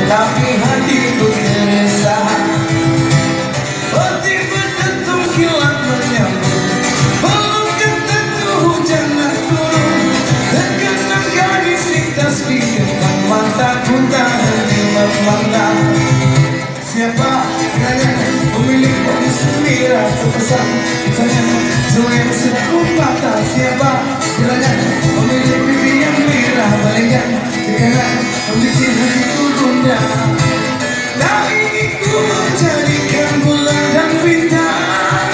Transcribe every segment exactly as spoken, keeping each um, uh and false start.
tapi hatiku gelisah. Hati berdetuk kilat menyambut, belum tentu hujan nak turun. Terkenang gadis di tasbih depan mataku tak henti memandang. Siapa kiranya pemilik bodi semira sebesar ditanya semuanya sedang patah. Siapa kiranya pemilik pipi yang merah balikkan terkenang membikin hatiku gundah. Tak ingin ku menjadikan bulan dan bintang,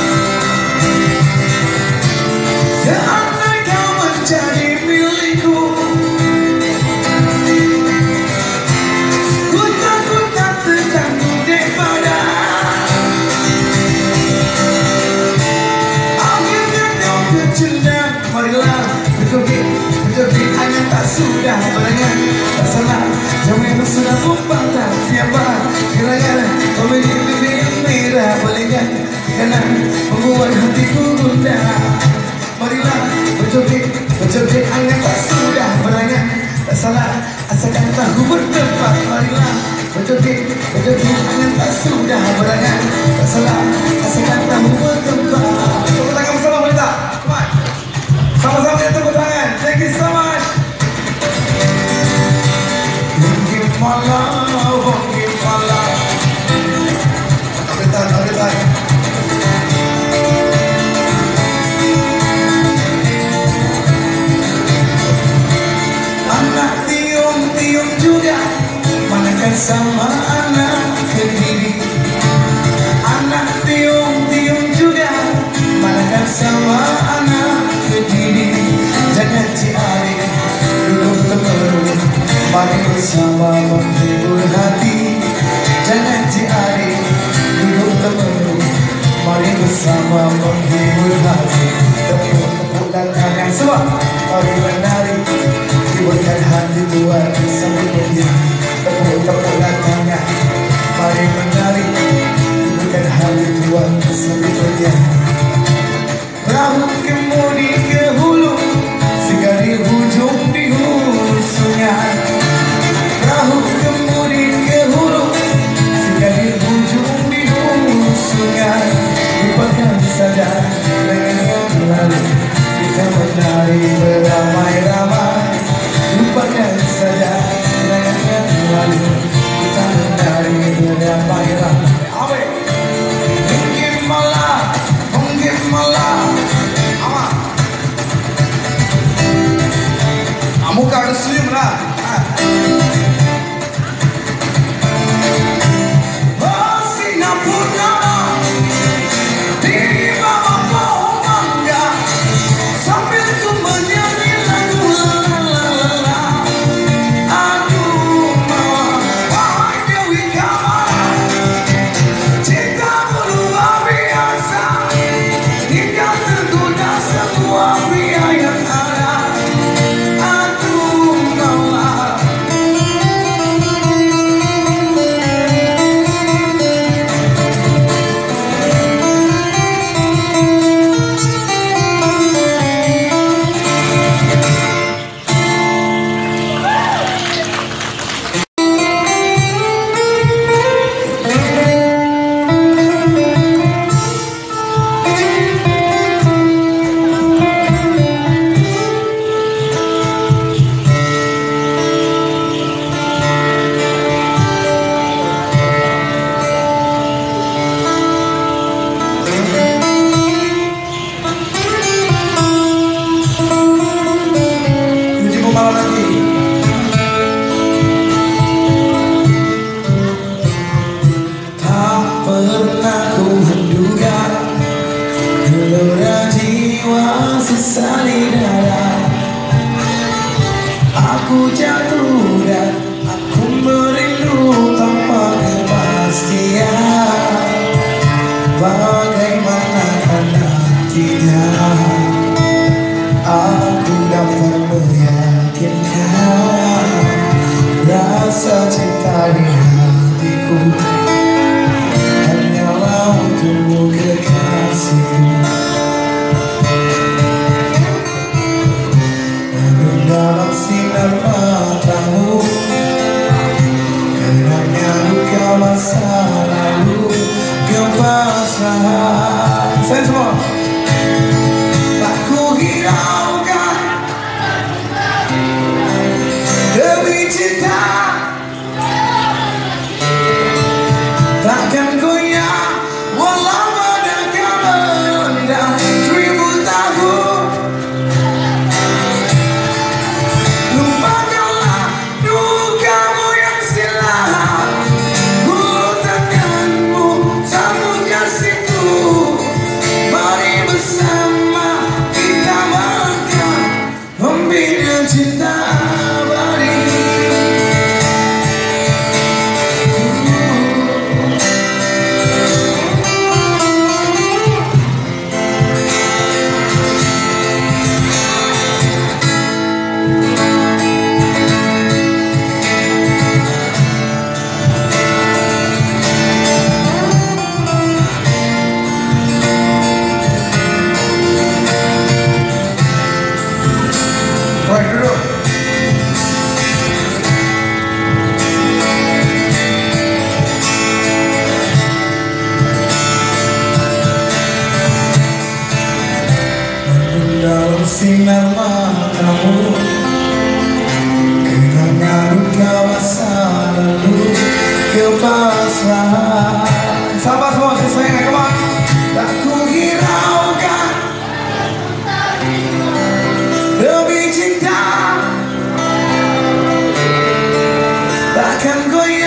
seandai kau menjadi milikku. Ku takut tak terganggu daripada angin yang kau kecilkan. Marilah berjoget, berjoget hanya tak sudah berenang. Tak salah, jauh sudah membantah. Siapa kiranya pemilik pipi yang merah balikkan terkenang membuat hatiku gundah. Marilah berjoget, berjoget hanya tak sudah berenang. Tak salah, asalkan tahu bertempat. Marilah berjoget, berjoget hanya tak sudah berenang. Tak salah, asalkan tahu bertempat. Tepuk tangan bersama wanita. Come on. Sama-sama ya, tepuk tangan. Thank you so much. Mungkin malam, mungkin malam. Apetan, apetan. Anak tiung-tiung juga, manakah sama anak kediri. Anak tiung-tiung juga, manakah sama anak kediri. Jangan ciari, duduk temerung, mari bersama menghibur hati. Jangan ciari, duduk temerung, mari bersama menghibur hati. Tepuk-tepuk dan tangan semua, mari menari, hiburkan hati Tuhan sambil bernyanyi. Tepuk-tepuk dan tangan, mari menari, hiburkan hati Tuhan sambil bernyanyi. Perahu kemudi ke hulu, segari hujung di hulu sungai. Perahu kemudi ke hulu, segari hujung di hulu sungai. Lupakan saja dengan yang lalu, kita menari beramai-ramai. Lupakan saja dengan yang lalu, kita menari beramai-ramai. Amin. Mungkin malam, mungkin malam. Aman. Muka harus senyum lah. Oh, sinar purnama di bawah pohon mangga, sambil ku menyanyi lagu la la la la. Aduh mawar, wahai Dewi Kamala, cintamu luar biasa, hingga tergoda semua pria yang ada. Aku jatuh dan aku merindu tanpa kepastian. Bagaimana nantinya aku dapat meyakinkan rasa cinta di hatiku hanyalah untukmu kekasihku. Namun dalam sinar matamu masa lalu ke pasrahan. Saya semua tak ku hiraukan demi cinta, takkan goyah walau badai melanda seribu tahun. Lupakanlah dukamu yang silam, gulung tanganmu sambut kasihku. Mari bersama kita melangkah membina cinta abadi. Baik, duduk. Dalam sinar matamu kenangan luka masa lalu ke pasrahan. Sahabat semua, sayang, come on. Tak ku hiraukan demi cinta, takkan goyah